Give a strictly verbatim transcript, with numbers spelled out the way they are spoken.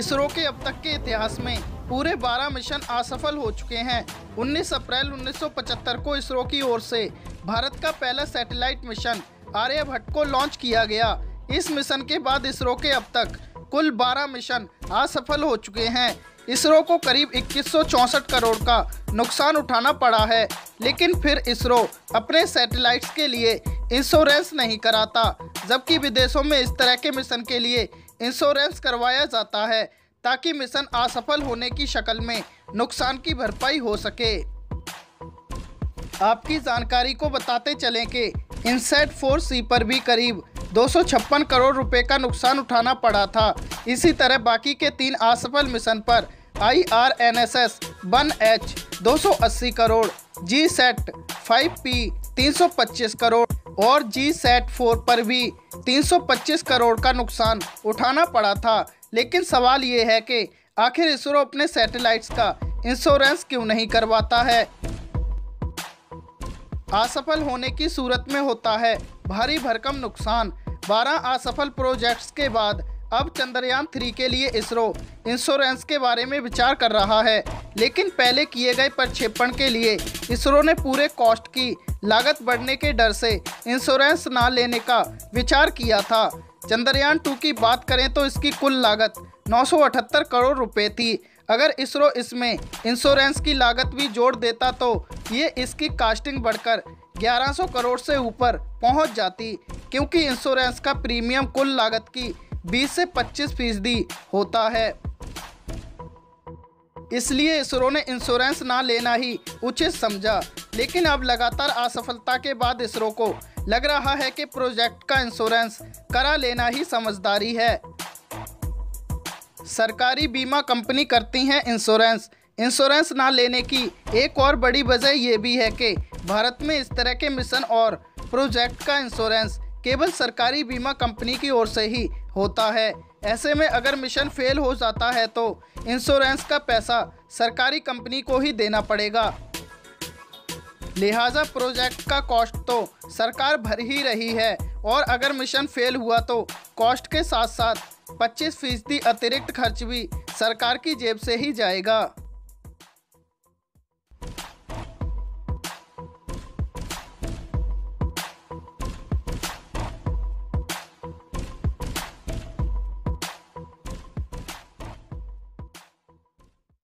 इसरो के अब तक के इतिहास में पूरे बारह मिशन असफल हो चुके हैं। उन्नीस अप्रैल उन्नीस सौ पचहत्तर को इसरो की ओर से भारत का पहला सैटेलाइट मिशन आर्यभट्ट को लॉन्च किया गया। इस मिशन के बाद इसरो के अब तक कुल बारह मिशन असफल हो चुके हैं। इसरो को करीब इक्कीस सौ चौंसठ करोड़ का नुकसान उठाना पड़ा है, लेकिन फिर इसरो अपने सैटेलाइट्स के लिए इंश्योरेंस नहीं कराता, जबकि विदेशों में इस तरह के मिशन के लिए इंश्योरेंस करवाया जाता है ताकि मिशन असफल होने की शक्ल में नुकसान की भरपाई हो सके। आपकी जानकारी को बताते चलें कि इनसैट फोर सी पर भी करीब दो सौ छप्पन करोड़ रुपए का नुकसान उठाना पड़ा था। इसी तरह बाकी के तीन असफल मिशन पर I R N S S one H दो सौ अस्सी crore, GSAT five P तीन सौ पच्चीस करोड़ और जी सैट फोर पर भी तीन सौ पच्चीस करोड़ का नुकसान उठाना पड़ा था। लेकिन सवाल ये है कि आखिर इसरो अपने सैटेलाइट्स का इंश्योरेंस क्यों नहीं करवाता है। असफल होने की सूरत में होता है भारी भरकम नुकसान। बारह असफल प्रोजेक्ट्स के बाद अब चंद्रयान थ्री के लिए इसरो इंश्योरेंस के बारे में विचार कर रहा है, लेकिन पहले किए गए प्रक्षेपण के लिए इसरो ने पूरे कॉस्ट की लागत बढ़ने के डर से इंश्योरेंस ना लेने का विचार किया था। चंद्रयान टू की बात करें तो इसकी कुल लागत नौ सौ अठहत्तर करोड़ रुपए थी। अगर इसरो इसमें इंश्योरेंस की लागत भी जोड़ देता तो ये इसकी कास्टिंग बढ़कर ग्यारह सौ करोड़ से ऊपर पहुंच जाती, क्योंकि इंश्योरेंस का प्रीमियम कुल लागत की बीस से पच्चीस फीसदी होता है। इसलिए इसरो ने इंश्योरेंस ना लेना ही उचित समझा। लेकिन अब लगातार असफलता के बाद इसरो को लग रहा है कि प्रोजेक्ट का इंश्योरेंस करा लेना ही समझदारी है। सरकारी बीमा कंपनी करती हैं इंश्योरेंस। इंश्योरेंस ना लेने की एक और बड़ी वजह ये भी है कि भारत में इस तरह के मिशन और प्रोजेक्ट का इंश्योरेंस केवल सरकारी बीमा कंपनी की ओर से ही होता है। ऐसे में अगर मिशन फेल हो जाता है तो इंश्योरेंस का पैसा सरकारी कंपनी को ही देना पड़ेगा। लिहाजा प्रोजेक्ट का कॉस्ट तो सरकार भर ही रही है और अगर मिशन फेल हुआ तो कॉस्ट के साथ साथ पच्चीस फीसदी अतिरिक्त खर्च भी सरकार की जेब से ही जाएगा।